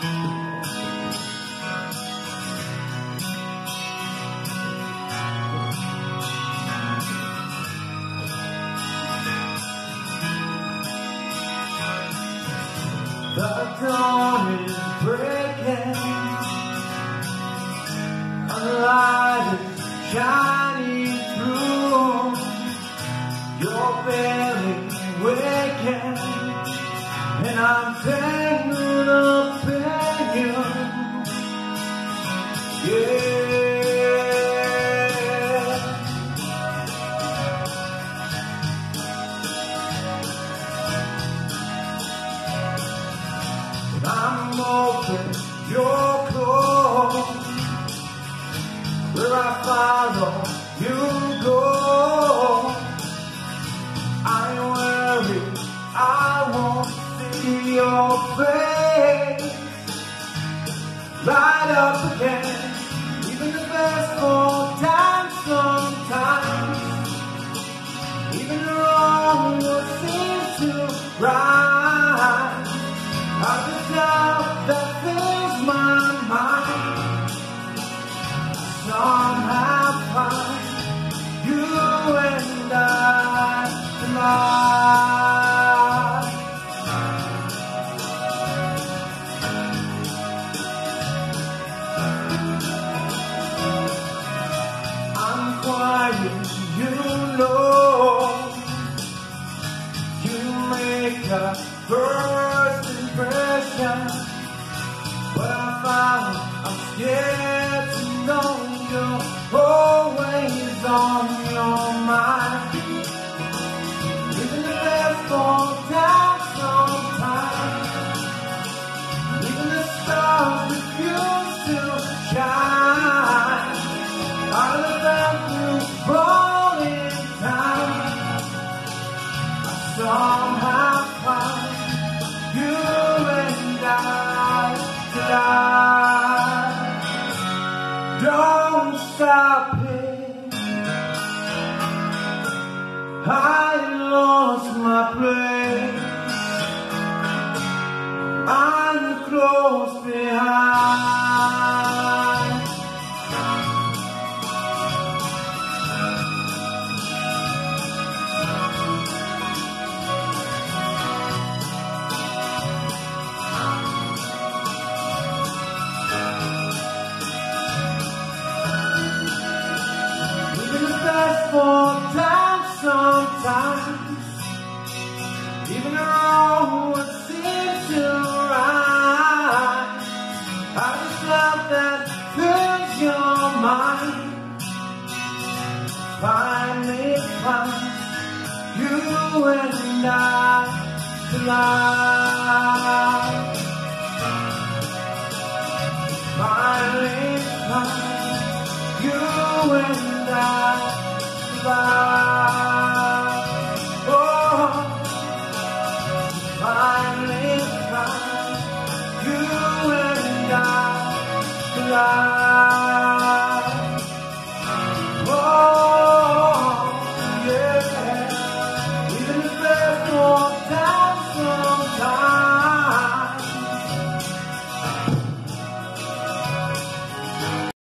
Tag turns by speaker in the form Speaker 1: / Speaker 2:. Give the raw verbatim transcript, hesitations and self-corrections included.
Speaker 1: The dawn is breaking, a light is shining through. You're barely waking, and I'm tangled up in you. Yeah. I'm open, you're closed. Where I follow, you go. I worry, I won't see your face light up again. Even the best fall down sometimes. Even the wrong will seem to rise. I the doubt that fills my mind. Somehow find you and I tonight. I'm quiet, you know. You make a first impression, but I found I'm scared to know you're always on your mind. Even the best fall down sometimes. Even the stars refuse to shine. Out of that blue falling time, I somehow find you and I tonight. Don't stop it. I lost my place. I'm close behind. Fall down sometimes. Even the wrong would seem to rise. I just love that fills your mind. Finally find you and I tonight. Finally find you and I. Bye.